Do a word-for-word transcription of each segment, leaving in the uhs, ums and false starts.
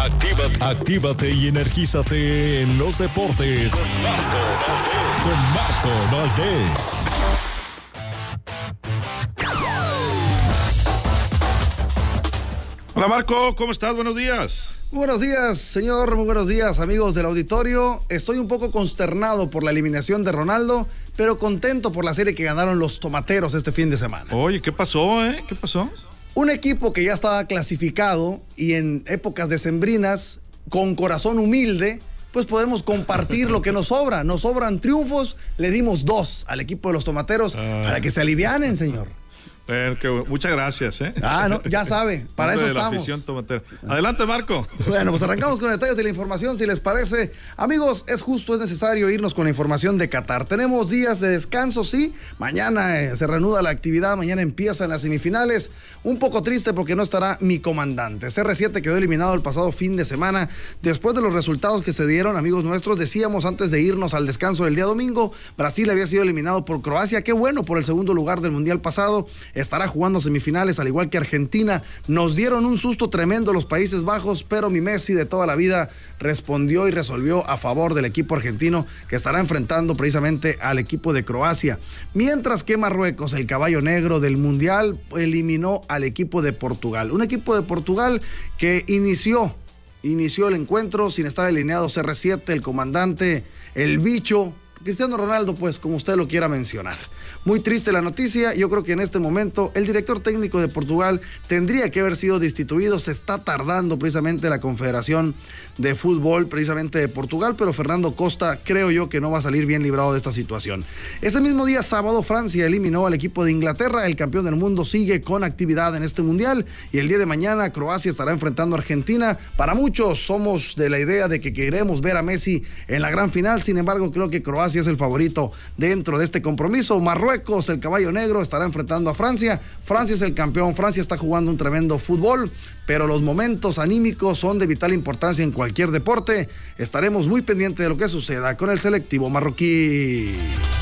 Actívate, actívate y energízate en los deportes. Con Marco, con Marco Valdés. Hola Marco, ¿cómo estás? Buenos días. Buenos días, señor. Muy buenos días, amigos del auditorio. Estoy un poco consternado por la eliminación de Ronaldo, pero contento por la serie que ganaron los tomateros este fin de semana. Oye, ¿qué pasó, eh? ¿Qué pasó? Un equipo que ya estaba clasificado y en épocas decembrinas, con corazón humilde, pues podemos compartir lo que nos sobra. Nos sobran triunfos, le dimos dos al equipo de los tomateros ah. para que se alivianen, señor. Bueno, que, muchas gracias, ¿eh? Ah, no, ya sabe, para eso de la estamos. afición tomatera. Adelante, Marco. Bueno, pues arrancamos con detalles de la información, si les parece. Amigos, es justo, es necesario irnos con la información de Qatar. Tenemos días de descanso, sí. Mañana eh, se reanuda la actividad, mañana empiezan las semifinales. Un poco triste porque no estará mi comandante. C R siete quedó eliminado el pasado fin de semana. Después de los resultados que se dieron, amigos nuestros, decíamos antes de irnos al descanso del día domingo, Brasil había sido eliminado por Croacia. Qué bueno por el segundo lugar del Mundial pasado. Estará jugando semifinales, al igual que Argentina. Nos dieron un susto tremendo los Países Bajos, pero mi Messi de toda la vida respondió y resolvió a favor del equipo argentino, que estará enfrentando precisamente al equipo de Croacia. Mientras que Marruecos, el caballo negro del Mundial, eliminó al equipo de Portugal. Un equipo de Portugal que inició, inició el encuentro sin estar alineado C R siete, el comandante, el bicho, Cristiano Ronaldo, pues como usted lo quiera mencionar. Muy triste la noticia. Yo creo que en este momento el director técnico de Portugal tendría que haber sido destituido. Se está tardando precisamente la Confederación de Fútbol precisamente de Portugal, pero Fernando Costa creo yo que no va a salir bien librado de esta situación. Ese mismo día sábado Francia eliminó al equipo de Inglaterra. El campeón del mundo sigue con actividad en este mundial y el día de mañana Croacia estará enfrentando a Argentina. Para muchos somos de la idea de que queremos ver a Messi en la gran final. Sin embargo, creo que Croacia es el favorito dentro de este compromiso. Marruecos, el caballo negro, estará enfrentando a Francia. Francia es el campeón, Francia está jugando un tremendo fútbol, pero los momentos anímicos son de vital importancia en cualquier deporte. Estaremos muy pendientes de lo que suceda con el selectivo marroquí.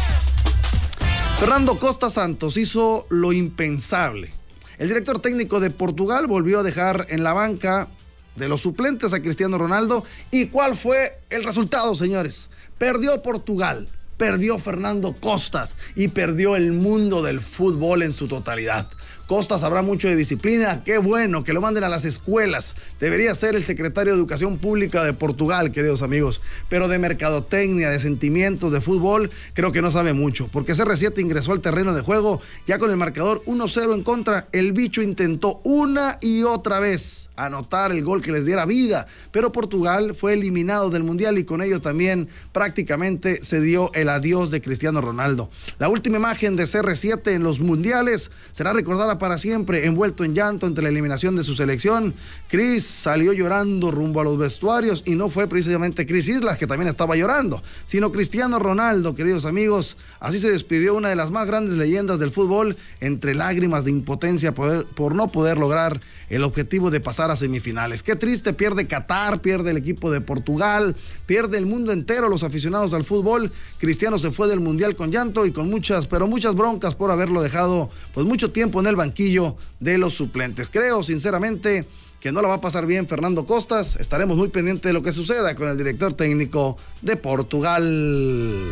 Fernando Costa Santos hizo lo impensable. El director técnico de Portugal volvió a dejar en la banca de los suplentes a Cristiano Ronaldo. ¿Y cuál fue el resultado, señores? Perdió Portugal. Perdió Fernando Costas y perdió el mundo del fútbol en su totalidad. Costas sabrá mucho de disciplina, qué bueno que lo manden a las escuelas. Debería ser el secretario de Educación Pública de Portugal, queridos amigos. Pero de mercadotecnia, de sentimientos, de fútbol, creo que no sabe mucho. Porque C R siete ingresó al terreno de juego ya con el marcador uno cero en contra. El bicho intentó una y otra vez anotar el gol que les diera vida, pero Portugal fue eliminado del Mundial y con ello también prácticamente se dio el adiós de Cristiano Ronaldo. La última imagen de C R siete en los mundiales será recordada para siempre, envuelto en llanto ante la eliminación de su selección. Chris salió llorando rumbo a los vestuarios y no fue precisamente Chris Islas, que también estaba llorando, sino Cristiano Ronaldo, queridos amigos. Así se despidió una de las más grandes leyendas del fútbol, entre lágrimas de impotencia por, por no poder lograr el objetivo de pasar a semifinales. Qué triste, pierde Qatar, pierde el equipo de Portugal, pierde el mundo entero, los aficionados al fútbol. Cristiano se fue del Mundial con llanto y con muchas, pero muchas broncas por haberlo dejado pues mucho tiempo en el banquillo de los suplentes. Creo sinceramente que no la va a pasar bien Fernando Costas. Estaremos muy pendientes de lo que suceda con el director técnico de Portugal.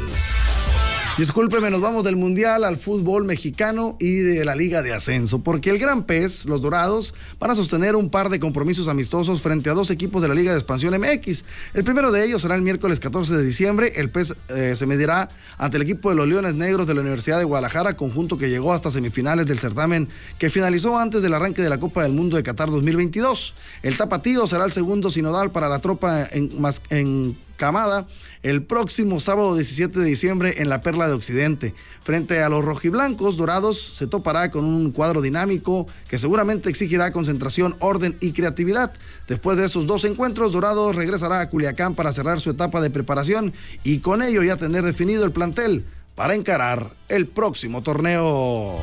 Discúlpeme, nos vamos del Mundial al fútbol mexicano y de la Liga de Ascenso, porque el Gran Pez, los Dorados, van a sostener un par de compromisos amistosos frente a dos equipos de la Liga de Expansión M X. El primero de ellos será el miércoles catorce de diciembre. El Pez eh, se medirá ante el equipo de los Leones Negros de la Universidad de Guadalajara, conjunto que llegó hasta semifinales del certamen que finalizó antes del arranque de la Copa del Mundo de Qatar dos mil veintidós. El tapatío será el segundo sinodal para la tropa en, más, en Camada el próximo sábado diecisiete de diciembre en la Perla de Occidente. Frente a los rojiblancos, Dorados se topará con un cuadro dinámico que seguramente exigirá concentración, orden y creatividad. Después de esos dos encuentros, Dorados regresará a Culiacán para cerrar su etapa de preparación y con ello ya tener definido el plantel para encarar el próximo torneo.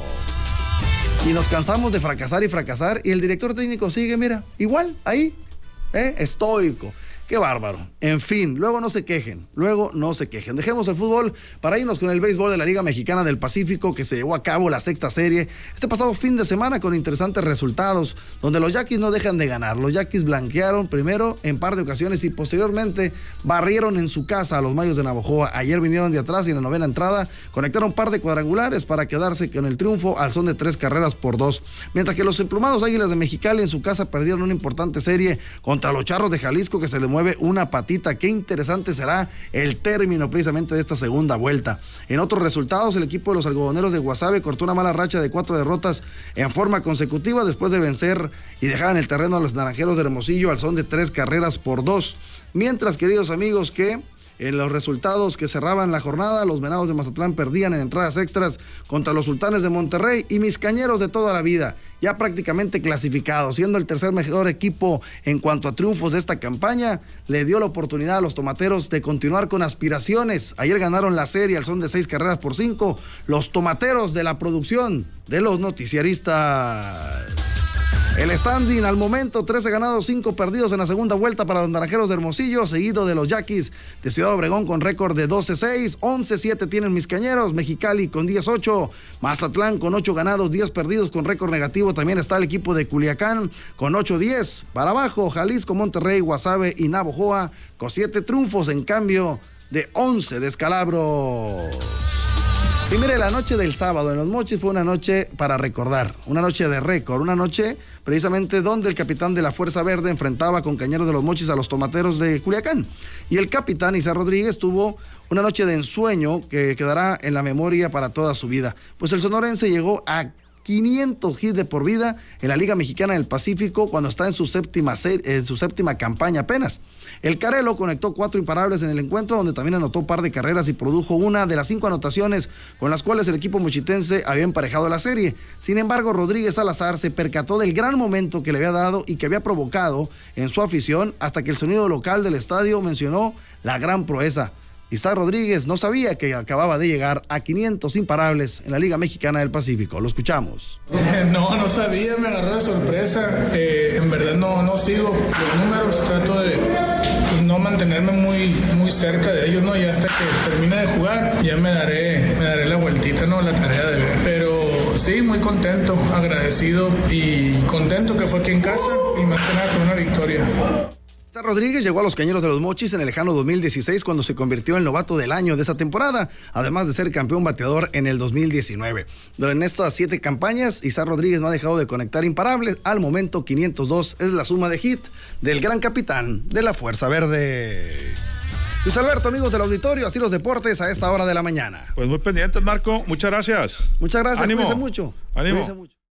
Y nos cansamos de fracasar y fracasar y el director técnico sigue, mira, igual, ahí, ¿eh? estoico. Qué bárbaro. En fin, luego no se quejen, luego no se quejen. Dejemos el fútbol para irnos con el béisbol de la Liga Mexicana del Pacífico, que se llevó a cabo la sexta serie este pasado fin de semana con interesantes resultados, donde los Yaquis no dejan de ganar. Los Yaquis blanquearon primero en par de ocasiones y posteriormente barrieron en su casa a los Mayos de Navojoa. Ayer vinieron de atrás y en la novena entrada conectaron un par de cuadrangulares para quedarse con el triunfo al son de tres carreras por dos. Mientras que los emplumados Águilas de Mexicali en su casa perdieron una importante serie contra los Charros de Jalisco, que se le mueve una patita. Qué interesante será el término precisamente de esta segunda vuelta. En otros resultados, el equipo de los algodoneros de Guasave cortó una mala racha de cuatro derrotas en forma consecutiva después de vencer y dejar en el terreno a los naranjeros de Hermosillo al son de tres carreras por dos. Mientras, queridos amigos, que en los resultados que cerraban la jornada, los Venados de Mazatlán perdían en entradas extras contra los Sultanes de Monterrey, y mis Cañeros de toda la vida, ya prácticamente clasificados, siendo el tercer mejor equipo en cuanto a triunfos de esta campaña, le dio la oportunidad a los Tomateros de continuar con aspiraciones. Ayer ganaron la serie al son de seis carreras por cinco, los Tomateros de la producción de los noticiaristas. El standing al momento, trece ganados, cinco perdidos en la segunda vuelta para los Naranjeros de Hermosillo, seguido de los Yaquis de Ciudad Obregón con récord de doce seis, once siete tienen mis Cañeros, Mexicali con diez ocho, Mazatlán con ocho ganados, diez perdidos con récord negativo, también está el equipo de Culiacán con ocho diez, para abajo Jalisco, Monterrey, Guasave y Navojoa con siete triunfos en cambio de once descalabros. Y mire, la noche del sábado en Los Mochis fue una noche para recordar, una noche de récord, una noche precisamente donde el capitán de la Fuerza Verde enfrentaba con Cañeros de Los Mochis a los Tomateros de Culiacán. Y el capitán Isaac Rodríguez tuvo una noche de ensueño que quedará en la memoria para toda su vida. Pues el sonorense llegó a quinientos hits de por vida en la Liga Mexicana del Pacífico cuando está en su séptima serie, en su séptima campaña apenas. El Carelo conectó cuatro imparables en el encuentro, donde también anotó un par de carreras y produjo una de las cinco anotaciones con las cuales el equipo mochitense había emparejado la serie. Sin embargo, Rodríguez Salazar se percató del gran momento que le había dado y que había provocado en su afición, hasta que el sonido local del estadio mencionó la gran proeza. Isaac Rodríguez no sabía que acababa de llegar a quinientos imparables en la Liga Mexicana del Pacífico. Lo escuchamos. No, no sabía, me agarró de sorpresa. Eh, en verdad no, no sigo los números, trato de pues, no mantenerme muy, muy cerca de ellos, ¿no? Y hasta que termine de jugar, ya me daré, me daré la vueltita, ¿no? La tarea de ver. Pero sí, muy contento, agradecido y contento que fue aquí en casa y más que nada con una victoria. Rodríguez llegó a los Cañeros de Los Mochis en el lejano dos mil dieciséis, cuando se convirtió en novato del año de esta temporada, además de ser campeón bateador en el dos mil diecinueve. En estas siete campañas, Isaac Rodríguez no ha dejado de conectar imparables. Al momento, quinientos dos es la suma de hit del gran capitán de la Fuerza Verde. Luis Alberto, amigos del auditorio, así los deportes a esta hora de la mañana. Pues muy pendientes, Marco. Muchas gracias. Muchas gracias. Ánimo. Cuídense mucho. Ánimo. Cuídense mucho.